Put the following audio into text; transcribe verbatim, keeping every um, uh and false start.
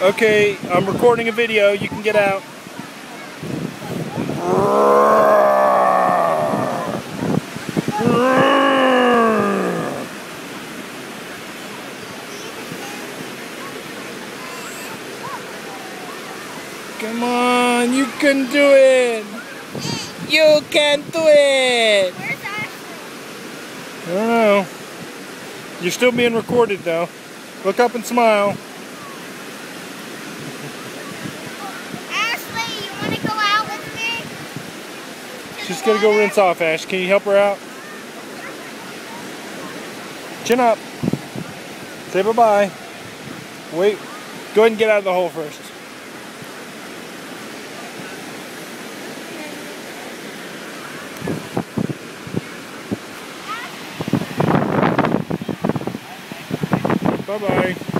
Okay, I'm recording a video. You can get out. Come on, you can do it. You can do it. Where's Ashley? I don't know. You're still being recorded though. Look up and smile. Ashley, you want to go out with me? She's gonna go rinse off, Ash. Can you help her out? Chin up. Say bye-bye. Wait. Go ahead and get out of the hole first. Bye-bye.